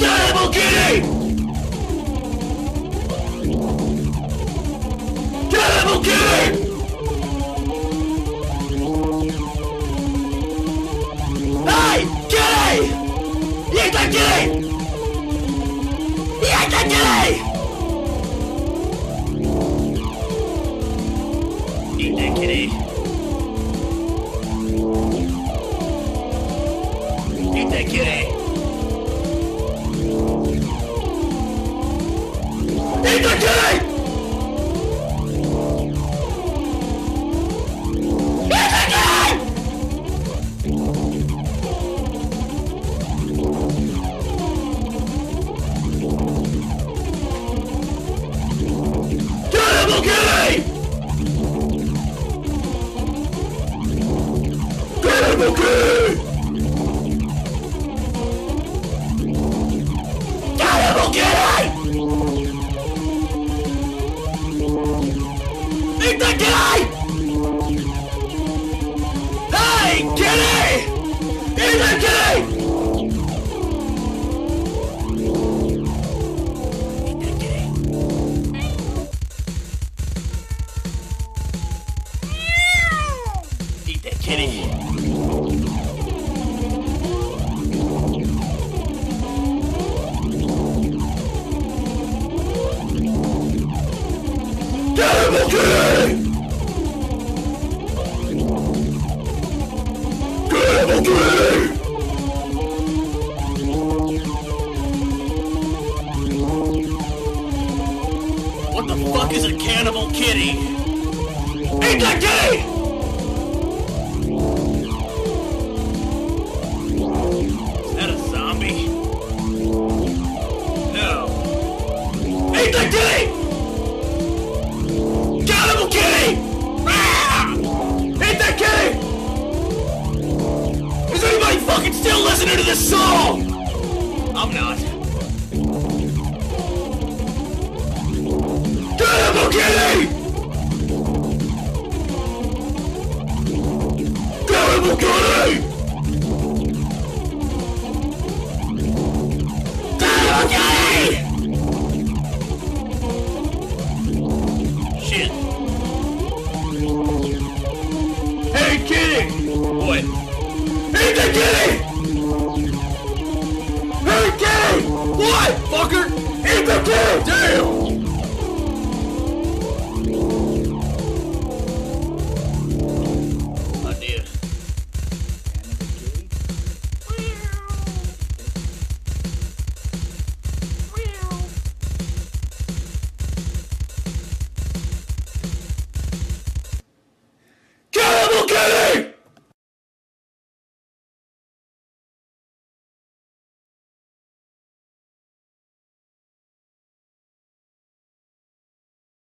Cannibal Kitty! Cannibal Kitty! Hey! Kitty! Eat that kitty! Eat that kitty! Eat that kitty. Eat that kitty! Eat the kitty! Eat the kitty! Cannibal Kitty! Cannibal Kitty! Cannibal Kitty! Eat the kitty! Hey, kitty! Eat the kitty! Eat that kitty. Eat that kitty. Cannibal Kitty! Cannibal Kitty! What the fuck is a Cannibal Kitty? Eat that kitty! Is that a zombie? No. Eat that kitty! Cannibal Kitty! Ah! Eat that kitty! Is anybody fucking still listening to this song? I'm not. Cannibal Kitty! Cannibal Kitty! Cannibal Kitty! Shit. Hey, kitty! What? Eat the kitty! Hey, kitty! What, fucker? Eat the kitty! Damn!